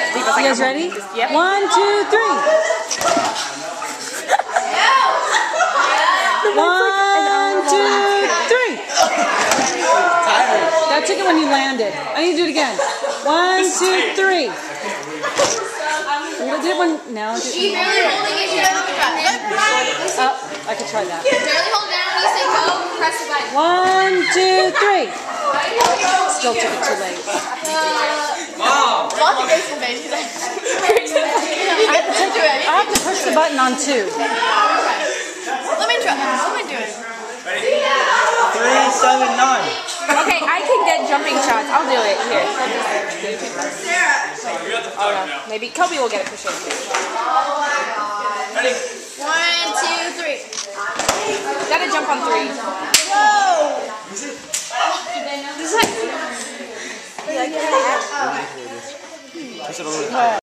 You guys ready? Yep. 1, 2, 3. 1, 2, 3. That took it when you landed. I need to do it again. 1, 2, 3. We did one now. She barely holding it. She doesn't drop it. Oh, I could try that. Barely hold down. You say go. Press the button. 1, 2, 3. Still took it too late. Lots of graceful base. I have to push the button on 2. Let me try. Let me do it. 3, 7, 9. Okay, I can get jumping shots. I'll do it. Here. Maybe Kobe will get it for sure. Ready? 1, 2, 3. Gotta jump on 3. Whoa! This is like.